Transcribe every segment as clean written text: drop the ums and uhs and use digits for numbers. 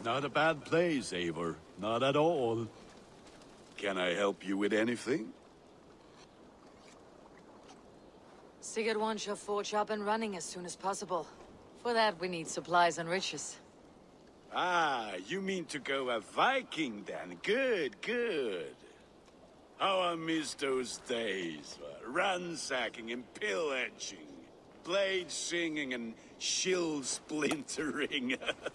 Not a bad place, Eivor. Not at all. Can I help you with anything? Sigurd wants your forge up and running as soon as possible. For that, we need supplies and riches. Ah, you mean to go a Viking then? Good, good. How I miss those days. Ransacking and pillaging. Blade singing and shield splintering.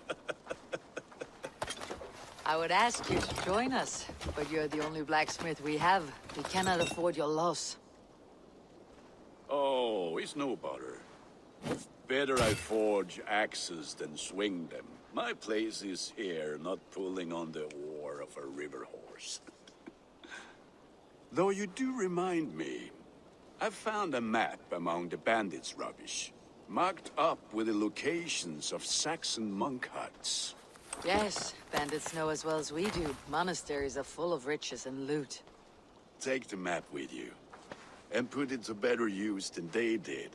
I would ask you to join us, but you're the only blacksmith we have. We cannot afford your loss. Oh, it's no bother. Better I forge axes than swing them. My place is here, not pulling on the oar of a river horse. Though you do remind me, I found a map among the bandits' rubbish, marked up with the locations of Saxon monk huts. Yes, bandits know as well as we do. Monasteries are full of riches and loot. Take the map with you, and put it to better use than they did.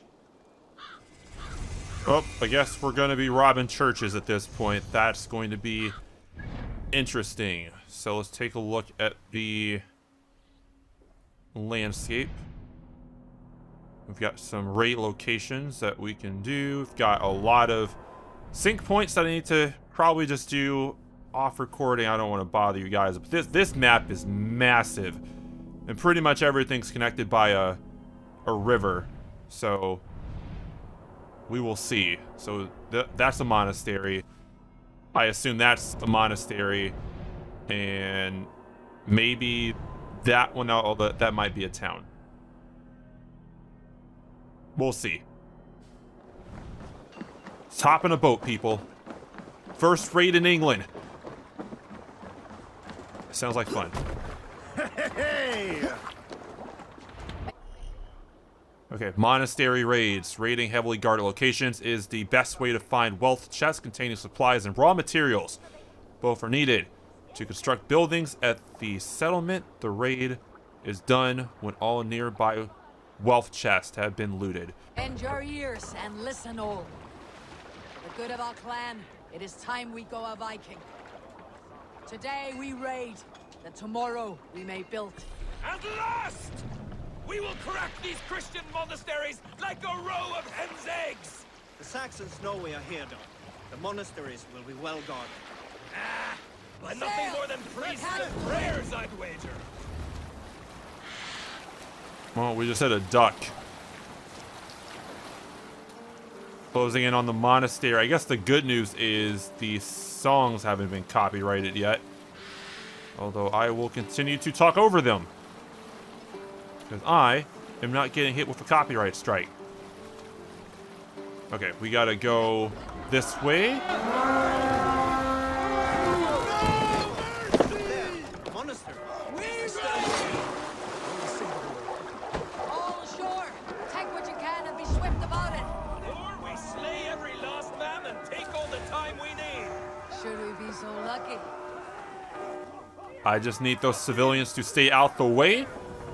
Oh, I guess we're going to be robbing churches at this point. That's going to be interesting. So let's take a look at the landscape. We've got some raid locations that we can do. We've got a lot of sync points that I need to probably just do off recording. I don't want to bother you guys, but this map is massive, and pretty much everything's connected by a river. So we will see. So that's a monastery. I assume that's a monastery, and maybe that one. Although that might be a town. We'll see. Let's hop in a boat, people. First raid in England. Sounds like fun. Hey! Okay, monastery raids. Raiding heavily guarded locations is the best way to find wealth chests containing supplies and raw materials. Both are needed to construct buildings at the settlement. The raid is done when all nearby wealth chests have been looted. Bend your ears and listen all. For the good of our clan, it is time we go a Viking. Today we raid, that tomorrow we may build. At last! We will crack these Christian monasteries like a row of hen's eggs! The Saxons know we are here, though. The monasteries will be well guarded. Ah, but nothing more than priests and prayers, I'd wager. Well, we just had a duck. Closing in on the monastery. I guess the good news is the songs haven't been copyrighted yet. Although I will continue to talk over them. Because I am not getting hit with a copyright strike. Okay, we gotta go this way. Monastery. All ashore! Take what you can and be swift about it! Or we slay every last man and take all the time we need. Should we be so lucky? I just need those civilians to stay out the way. To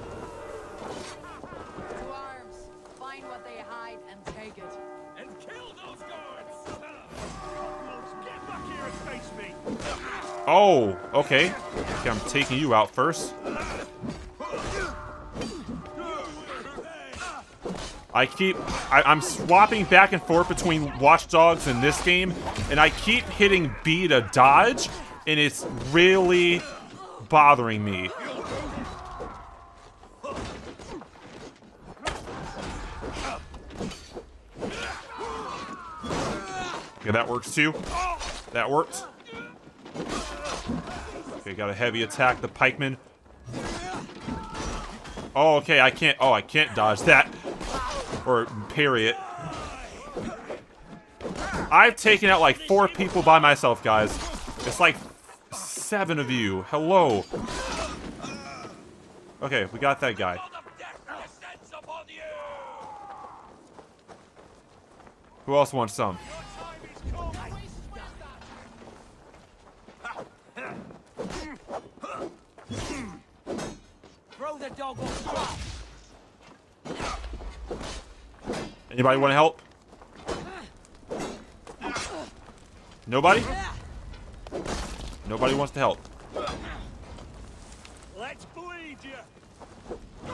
arms. Find what they hide and take it. And kill those guards! Get back here and face me! Oh, okay. Okay, I'm taking you out first. I'm swapping back and forth between watchdogs in this game, and I keep hitting B to dodge, and it's really bothering me. Okay, that works too. That worked. Okay, got a heavy attack, the pikeman. Oh, okay, I can't dodge that. Or parry it. I've taken out like 4 people by myself, guys. It's like 7 of you. Hello. Okay, we got that guy. Who else wants some? Throw the dog off. Anybody want to help? Nobody? Nobody wants to help. Let's bleed you.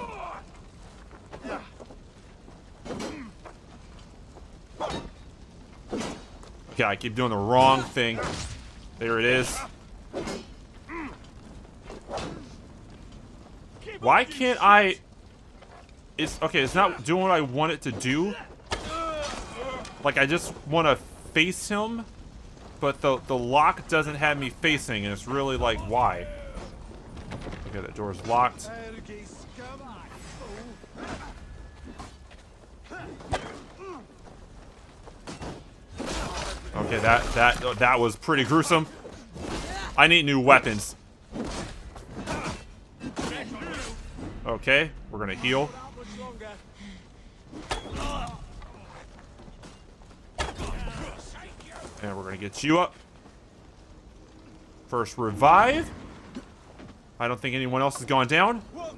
Okay, I keep doing the wrong thing. There it is. Why can't I... It's okay, it's not doing what I want it to do. Like, I just want to face him, but the lock doesn't have me facing, and it's really like, why? Okay, that door's locked. Okay, that was pretty gruesome. I need new weapons. Okay, we're gonna heal. And we're gonna get you up. First revive. I don't think anyone else has gone down.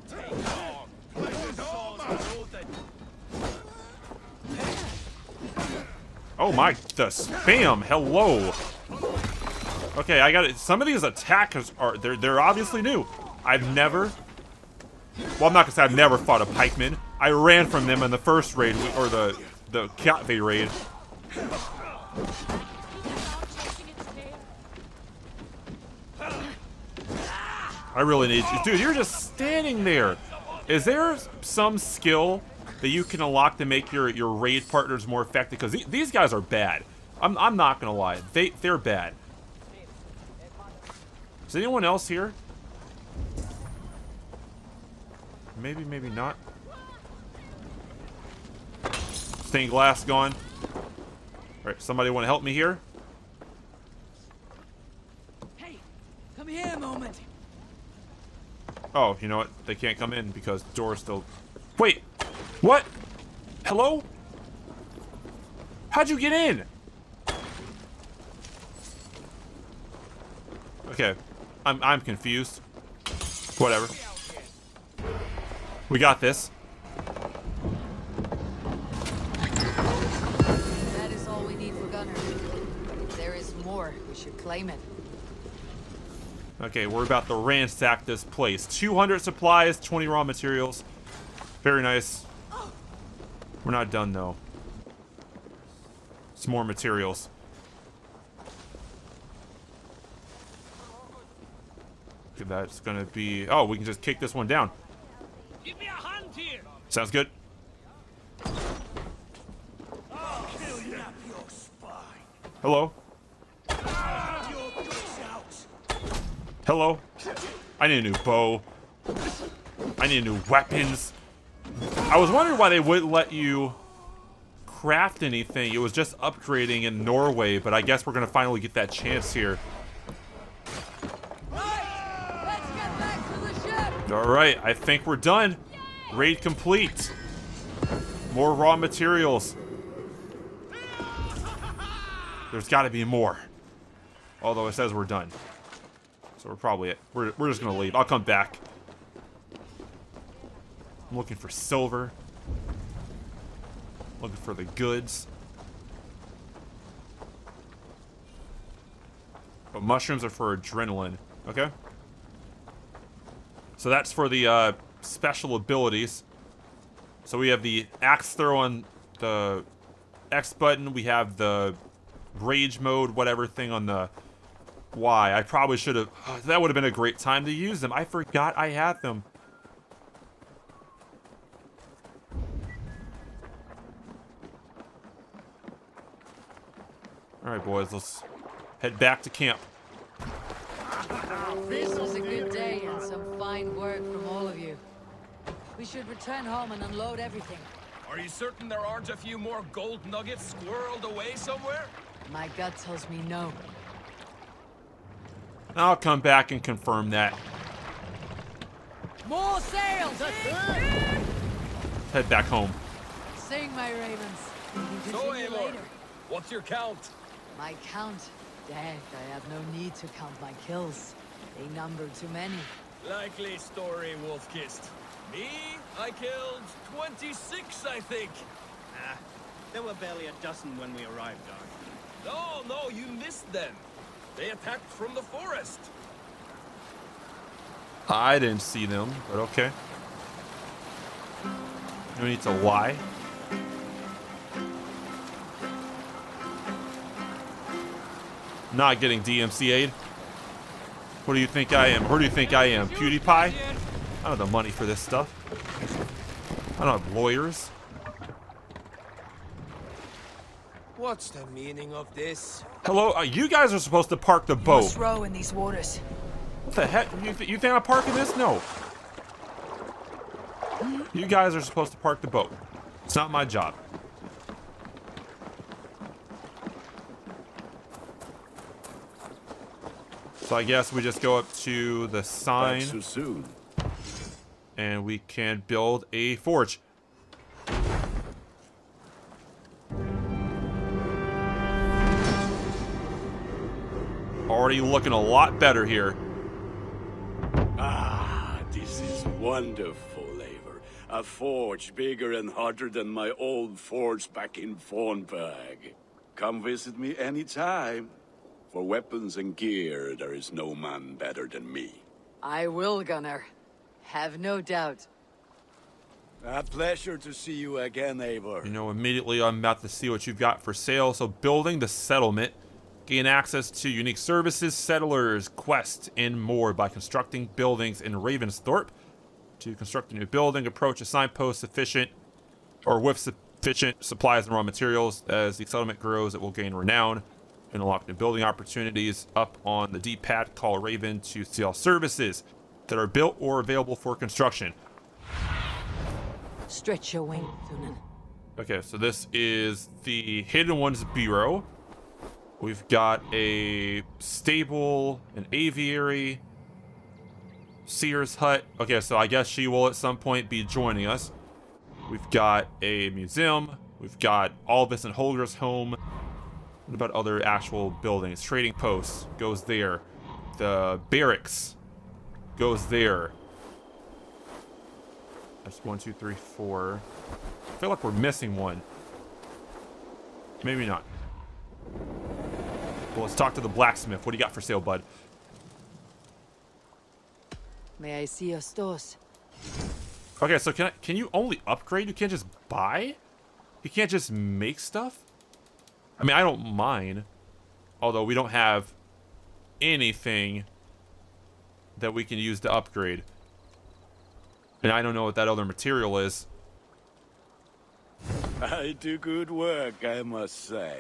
Oh my, the spam, hello. Okay, I got it. Some of these attacks are, they're obviously new. I've never, well, I'm not gonna say I've never fought a pikeman. I ran from them in the first raid, or the Katve raid. I really need you. Dude, you're just standing there. Is there some skill that you can unlock to make your raid partners more effective? Because these guys are bad. I'm not gonna lie. They're bad. Is anyone else here? Maybe, maybe not. Stained glass gone. Alright, somebody want to help me here? Hey, come here a moment. Oh, you know what? They can't come in because the door's still... Wait! What? Hello? How'd you get in? Okay. I'm confused. Whatever. We got this. That is all we need for Gunner. But if there is more, we should claim it. Okay, we're about to ransack this place. 200 supplies, 20 raw materials. Very nice. We're not done, though. Some more materials. Okay, that's gonna be... Oh, we can just kick this one down. Give me a hand here. Sounds good. I'll kill you. Snap your spine. Hello? Your guts out. Hello? I need a new bow. I need new weapons. I was wondering why they wouldn't let you craft anything. It was just upgrading in Norway, but I guess we're gonna finally get that chance here. Right, let's get back to the ship. Alright, I think we're done. Raid complete. More raw materials. There's gotta be more. Although it says we're done. So we're probably we're just gonna leave. I'll come back. I'm looking for silver. Looking for the goods. But mushrooms are for adrenaline. Okay. So that's for the special abilities. So we have the axe throw on the X button. We have the rage mode, whatever thing on the Y. I probably should have... that would have been a great time to use them. I forgot I had them. Alright, boys. Let's head back to camp. This is a good day and some fine work from all of you. We should return home and unload everything. Are you certain there aren't a few more gold nuggets squirreled away somewhere? My gut tells me no. I'll come back and confirm that. More sails! Head back home. Sing, my ravens. So, Continue Eivor, later. what's your count? My count? Dad, I have no need to count my kills. They number too many. Likely story, Wolf-Kissed. Me? I killed 26, I think. There were barely a dozen when we arrived, Dark. No, you missed them. They attacked from the forest. I didn't see them, but okay. No need to lie. Not getting DMCA'd. What do you think I am? Who do you think I am? PewDiePie? I don't have the money for this stuff. I don't have lawyers. What's the meaning of this? Hello? You guys are supposed to park the You boat. must row in these waters. What the heck? You think I'm parking this? No. You guys are supposed to park the boat. It's not my job. So I guess we just go up to the sign. Back so soon. And we can build a forge. Already looking a lot better here. Ah, this is wonderful, Eivor. A forge bigger and hotter than my old forge back in Fornberg. Come visit me anytime. For weapons and gear, there is no man better than me. I will, Gunnar. Have no doubt. A pleasure to see you again, Eivor. You know, immediately I'm about to see what you've got for sale. So building the settlement. Gain access to unique services, settlers, quests, and more by constructing buildings in Ravensthorpe. To construct a new building, approach a signpost sufficient or with sufficient supplies and raw materials. As the settlement grows, it will gain renown and unlock new building opportunities. Up on the D-pad, call Raven to sell services that are built or available for construction. Stretch your wing, Thunen. Okay, so this is the Hidden Ones Bureau. We've got a stable, an aviary, Seer's hut. Okay, so I guess she will at some point be joining us. We've got a museum. We've got Albus and Holger's home. What about other actual buildings? Trading posts goes there. The barracks goes there. That's 1, 2, 3, 4. I feel like we're missing one. Maybe not. Well, let's talk to the blacksmith. What do you got for sale, bud? May I see your stores? Okay, so can you only upgrade? You can't just buy? You can't just make stuff? I mean, I don't mind. Although we don't have anything that we can use to upgrade. And I don't know what that other material is. I do good work, I must say.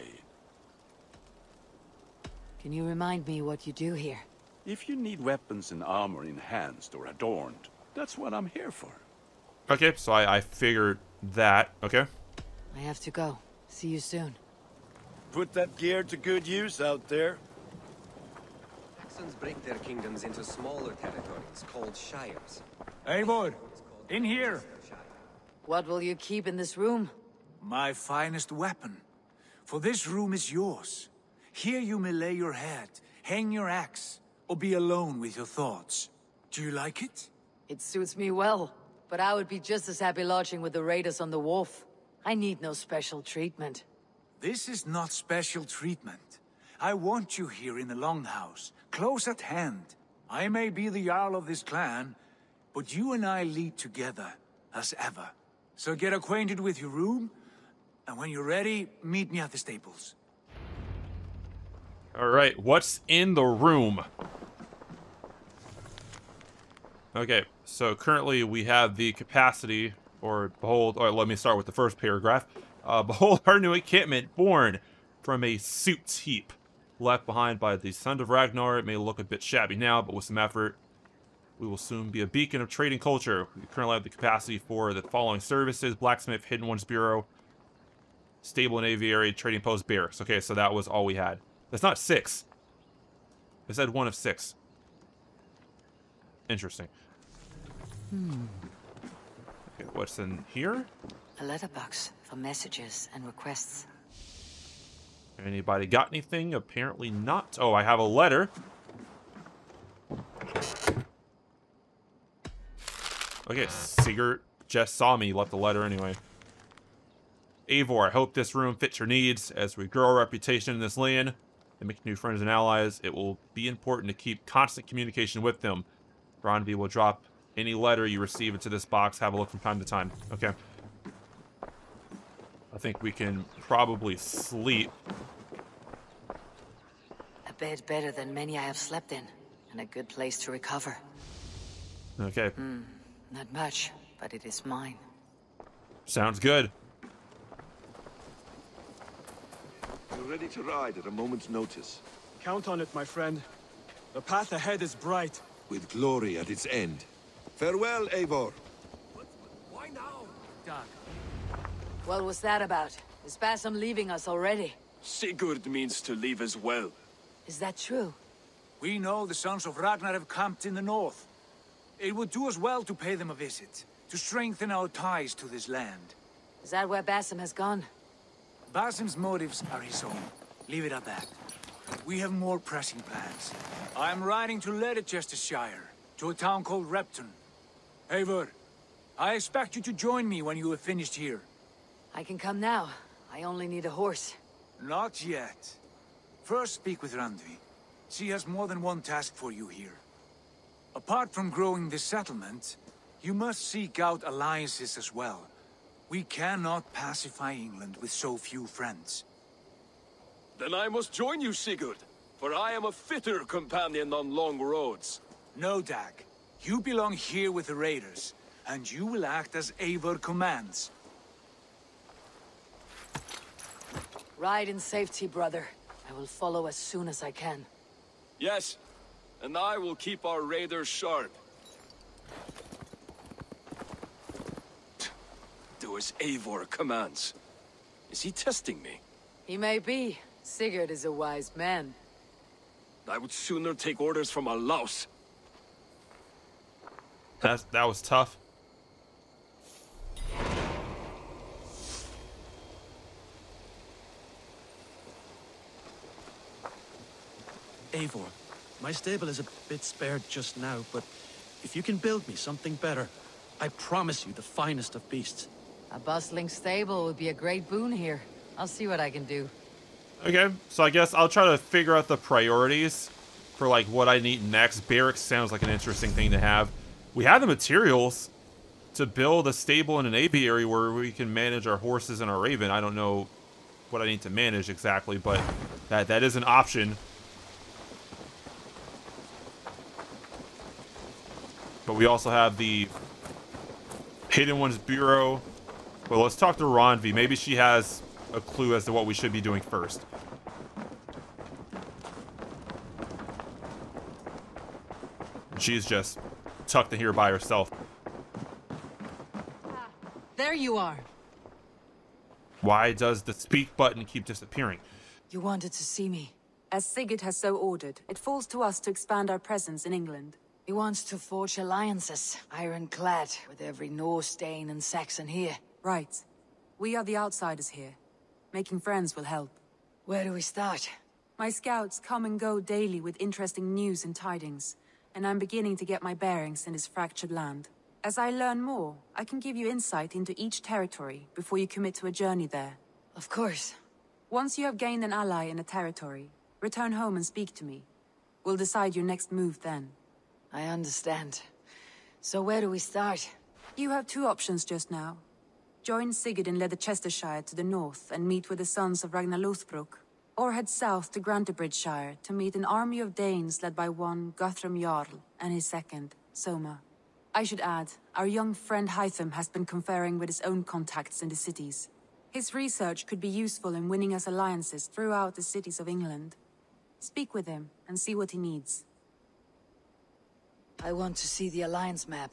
Can you remind me what you do here? If you need weapons and armor enhanced or adorned, that's what I'm here for. Okay, so I figured that. Okay. I have to go. See you soon. Put that gear to good use out there. Saxons break their kingdoms into smaller territories called shires. Eivor, in here. What will you keep in this room? My finest weapon. For this room is yours. Here you may lay your head, hang your axe, or be alone with your thoughts. Do you like it? It suits me well, but I would be just as happy lodging with the raiders on the wharf. I need no special treatment. This is not special treatment. I want you here in the Longhouse, close at hand. I may be the Jarl of this clan, but you and I lead together, as ever. So get acquainted with your room, and when you're ready, meet me at the stables. All right, what's in the room? Okay, so currently we have the capacity, or behold, or let me start with the first paragraph. Behold our new encampment, born from a soot heap left behind by the Son of Ragnar. It may look a bit shabby now, but with some effort, we will soon be a beacon of trading culture. We currently have the capacity for the following services: blacksmith, Hidden Ones Bureau, stable and aviary, trading post, barracks. Okay, so that was all we had. That's not 6. It said 1 of 6. Interesting. Okay, what's in here? A letterbox for messages and requests. Anybody got anything? Apparently not. Oh, I have a letter. Okay, Sigurd just saw me, left a letter anyway. Eivor, I hope this room fits your needs as we grow our reputation in this land. and make new friends and allies, it will be important to keep constant communication with them. Ronvi will drop any letter you receive into this box. Have a look from time to time. Okay. I think we can probably sleep. A bed better than many I have slept in, and a good place to recover. Okay. Not much, but it is mine. Sounds good. You're ready to ride at a moment's notice. Count on it, my friend. The path ahead is bright. With glory at its end. Farewell, Eivor. Why now? Doug. What was that about? Is Basim leaving us already? Sigurd means to leave as well. Is that true? We know the sons of Ragnar have camped in the north. It would do us well to pay them a visit, to strengthen our ties to this land. Is that where Basim has gone? Basim's motives are his own. Leave it at that. We have more pressing plans. I am riding to Leicestershire, to a town called Repton. Eivor, I expect you to join me when you have finished here. I can come now. I only need a horse. Not yet. First speak with Randvi. She has more than one task for you here. Apart from growing this settlement, you must seek out alliances as well. We cannot pacify England with so few friends. Then I must join you, Sigurd, for I am a fitter companion on long roads. No, Dag. You belong here with the raiders, and you will act as Eivor commands. Ride in safety, brother. I will follow as soon as I can. Yes, and I will keep our raiders sharp. Do as Eivor commands. Is he testing me? He may be. Sigurd is a wise man. I would sooner take orders from a louse. That was tough. Eivor, my stable is a bit spared just now, but if you can build me something better, I promise you the finest of beasts. A bustling stable would be a great boon here. I'll see what I can do. Okay, so I guess I'll try to figure out the priorities for like what I need next. Barracks sounds like an interesting thing to have. We have the materials to build a stable and an apiary where we can manage our horses and our raven. I don't know what I need to manage exactly, but that is an option. But we also have the Hidden Ones Bureau. Well, let's talk to Ronvi. Maybe she has a clue as to what we should be doing first. She's just tucked in here by herself. There you are. Why does the speak button keep disappearing? You wanted to see me. As Sigurd has so ordered, it falls to us to expand our presence in England. He wants to forge alliances, ironclad, with every Norse, Dane, and Saxon here. Right. We are the outsiders here. Making friends will help. Where do we start? My scouts come and go daily with interesting news and tidings, and I'm beginning to get my bearings in this fractured land. As I learn more, I can give you insight into each territory before you commit to a journey there. Of course. Once you have gained an ally in a territory, return home and speak to me. We'll decide your next move then. I understand. So where do we start? You have two options just now. Join Sigurd in Leicestershire to the north and meet with the sons of Ragnar Lothbrok, or head south to Grantebridgeshire to meet an army of Danes led by one Guthrum Jarl and his second, Soma. I should add, our young friend Hytham has been conferring with his own contacts in the cities. His research could be useful in winning us alliances throughout the cities of England. Speak with him and see what he needs. I want to see the alliance map.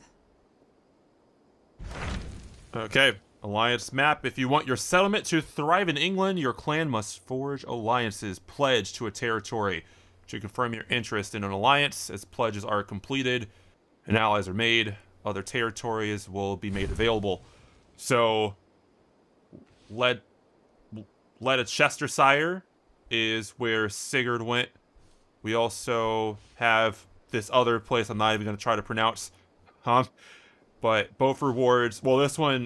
Okay, alliance map. If you want your settlement to thrive in England, your clan must forge alliances. Pledge to a territory to confirm your interest in an alliance. As pledges are completed and allies are made, other territories will be made available. So, Leicestershire is where Sigurd went. We also have this other place I'm not even going to try to pronounce. But both rewards. Well, this one,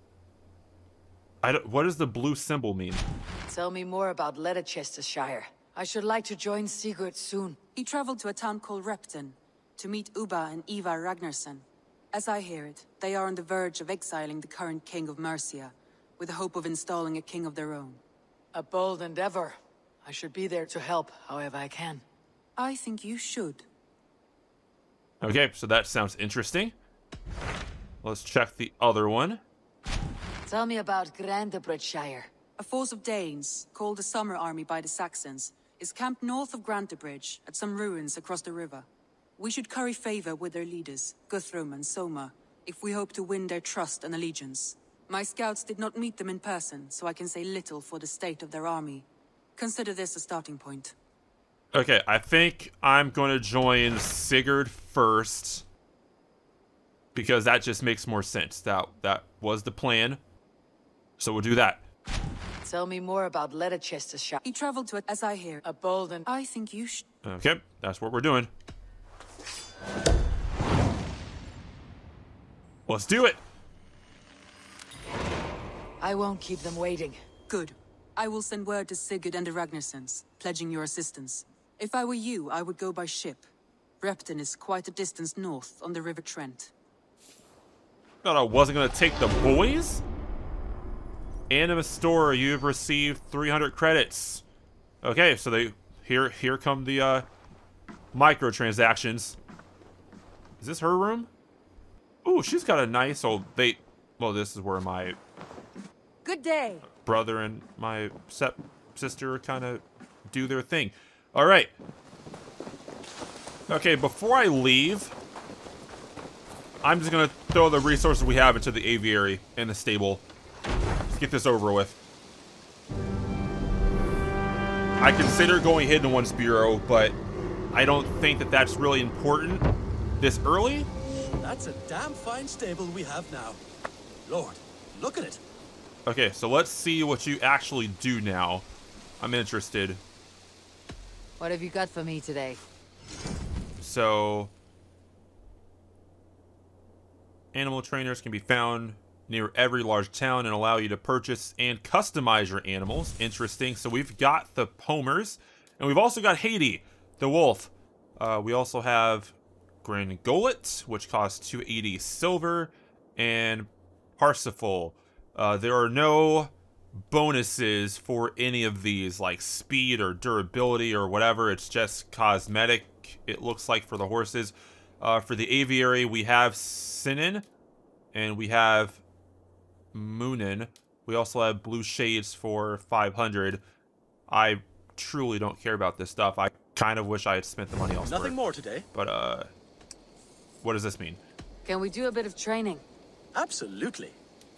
what does the blue symbol mean? Tell me more about Leicestershire. I should like to join Sigurd soon. He traveled to a town called Repton to meet Ubba and Eivor Ragnarsson. As I hear it, they are on the verge of exiling the current king of Mercia, with the hope of installing a king of their own. A bold endeavor. I should be there to help however I can. I think you should. Okay, so that sounds interesting. Let's check the other one. Tell me about Grantebridgeshire. A force of Danes, called the Summer Army by the Saxons, is camped north of Grantebridge at some ruins across the river. We should curry favor with their leaders, Guthrum and Soma, if we hope to win their trust and allegiance. My scouts did not meet them in person, so I can say little for the state of their army. Consider this a starting point. Okay, I think I'm going to join Sigurd first, because that just makes more sense. That was the plan, so we'll do that. Tell me more about Leicestershire. He traveled to it, as I hear. A bold and... I think you should... Okay, that's what we're doing. Let's do it. I won't keep them waiting. Good. I will send word to Sigurd and the Ragnarssons, pledging your assistance. If I were you, I would go by ship. Repton is quite a distance north on the River Trent. Thought I wasn't going to take the boys? Anima Store, you've received 300 credits. Okay, so here come the microtransactions. Is this her room? Ooh, she's got a nice old well, this is where my Good day. brother and my stepsister kind of do their thing. All right. Okay, before I leave, I'm just gonna throw the resources we have into the aviary and the stable. Let's get this over with. I consider going Hidden Ones Bureau, but I don't think that that's really important this early. That's a damn fine stable we have now. Lord, look at it. Okay, so let's see what you actually do now. I'm interested. What have you got for me today? So, animal trainers can be found near every large town and allow you to purchase and customize your animals. Interesting. So we've got the Pomers, and we've also got Haiti, the wolf. We also have Gringolet, which costs 280 silver, and Parsifal. There are no bonuses for any of these, like speed or durability or whatever. It's just cosmetic, it looks like, for the horses. For the aviary, we have Sinin, and we have Moonin. We also have Blue Shades for 500. I truly don't care about this stuff. I kind of wish I had spent the money elsewhere. Nothing more today. But, what does this mean? Can we do a bit of training? Absolutely.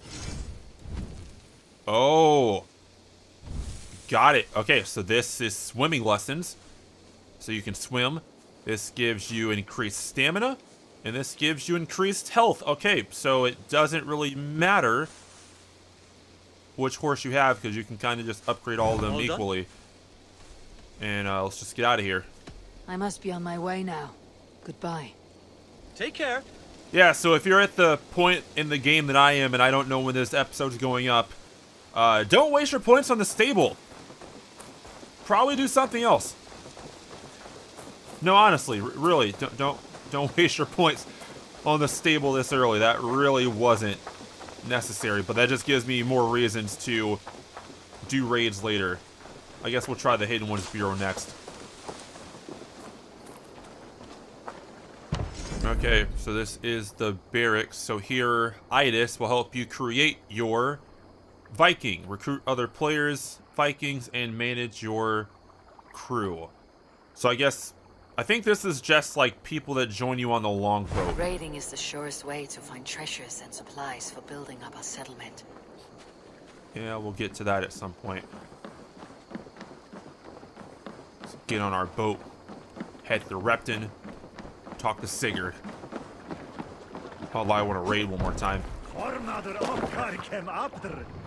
Oh, got it. Okay, so this is swimming lessons. So you can swim. This gives you increased stamina, and this gives you increased health. Okay, so it doesn't really matter which horse you have, because you can kind of just upgrade all of them equally. And let's just get out of here. I must be on my way now. Goodbye. Take care. Yeah, so if you're at the point in the game that I am, and I don't know when this episode's going up, don't waste your points on the stable. Probably do something else. No, honestly, really, don't waste your points on the stable this early. That really wasn't necessary, but that just gives me more reasons to do raids later. I guess we'll try the Hidden Ones Bureau next. Okay, so this is the barracks. So here, Idis will help you create your Viking, recruit other players, Vikings, and manage your crew. So I think this is just like people that join you on the longboat. Raiding is the surest way to find treasures and supplies for building up our settlement. Yeah, we'll get to that at some point. Let's get on our boat, head to Repton, talk to Sigurd. Although I want to raid one more time.